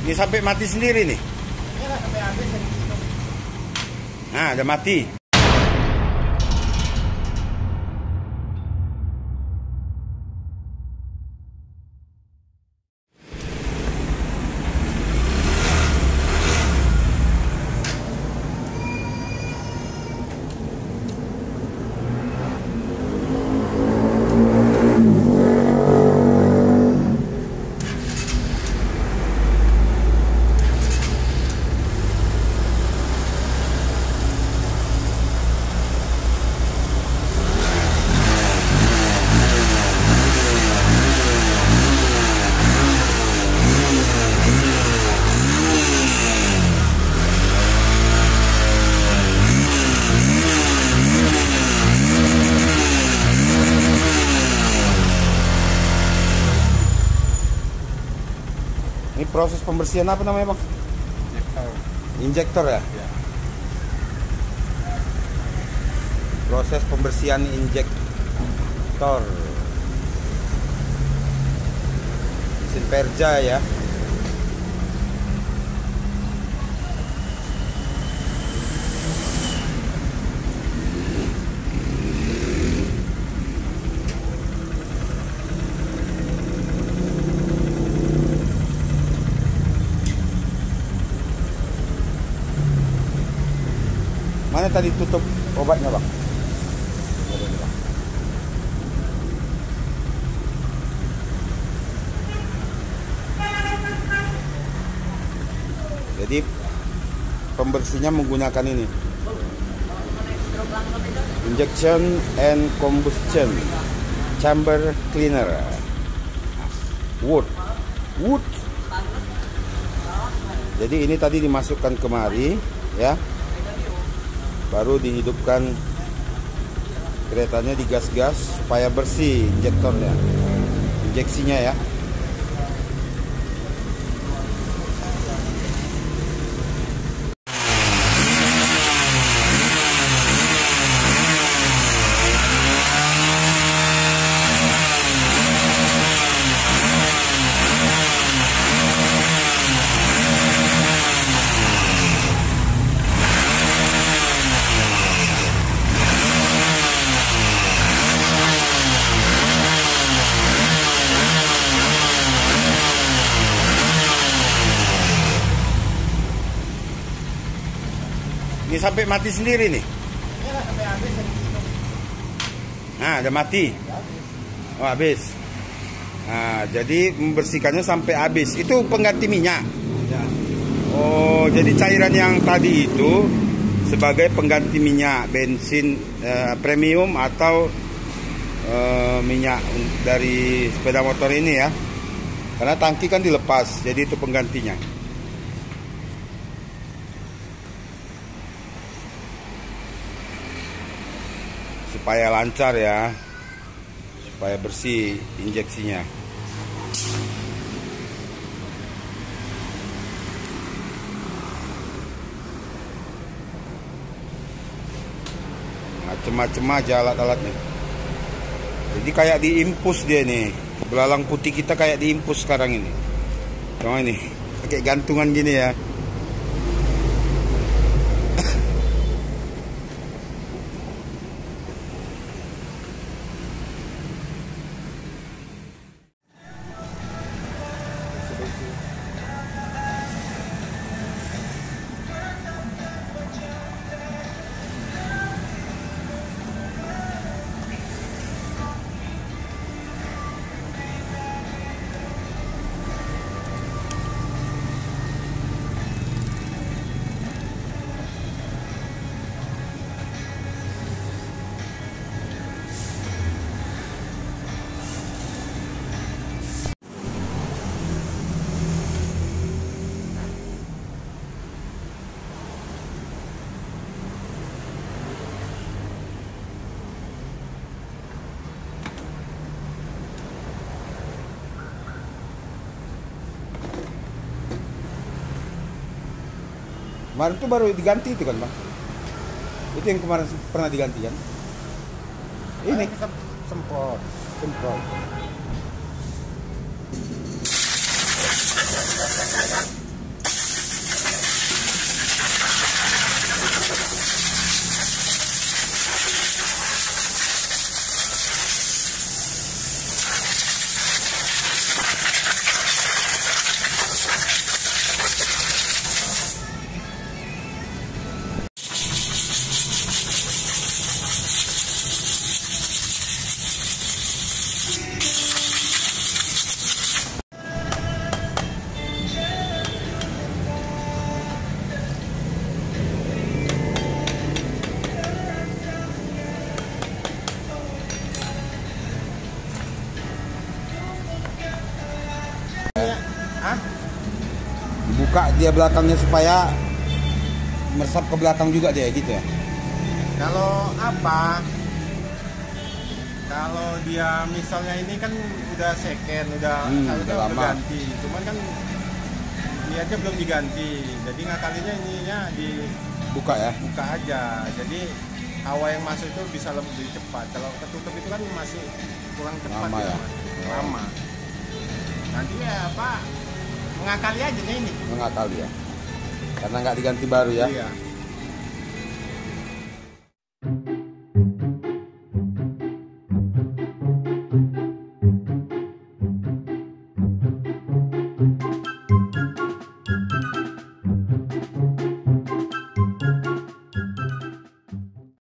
Ini sampai mati sendiri nih. Iya, sampai habis. Nah, udah mati. Ini proses pembersihan apa namanya, Bang? Injektor ya? Ya. Proses pembersihan injektor mesin Perja ya. Mana tadi tutup obatnya, Bang? Jadi pembersihnya menggunakan ini, injection and combustion chamber cleaner, wood. Jadi ini tadi dimasukkan kemari ya, baru dihidupkan keretanya, digas-gas supaya bersih injektornya, injeksinya ya. Ini sampai mati sendiri nih. Iya, sampai habis. Nah, udah mati. Oh, habis. Nah, jadi membersihkannya sampai habis. Itu pengganti minyak. Oh, jadi cairan yang tadi itu sebagai pengganti minyak bensin premium atau minyak dari sepeda motor ini ya. Karena tangki kan dilepas, jadi itu penggantinya. Supaya lancar ya, supaya bersih injeksinya. Macem-macem aja alat-alatnya. Jadi kayak diimpus dia nih. Belalang putih kita kayak diimpus sekarang ini. Cuma ini pakai gantungan gini ya. Kemarin tuh baru diganti itu kan, Bang? Itu yang kemarin pernah diganti kan? Ini Semprot. Hah? Dibuka dia belakangnya supaya meresap ke belakang juga dia gitu ya. Kalau apa? Kalau dia misalnya ini kan udah second, udah udah lama. ganti. Cuman kan ini aja belum diganti. Jadi ngakalinnya ininya Buka ya. dibuka aja. Jadi hawa yang masuk itu bisa lebih cepat. Kalau ketutup itu kan masih kurang cepat Lama ya? Mas. Lama. Nanti ya apa? Mengakali aja nih ini. Mengakali ya. Karena nggak diganti baru ya. Iya.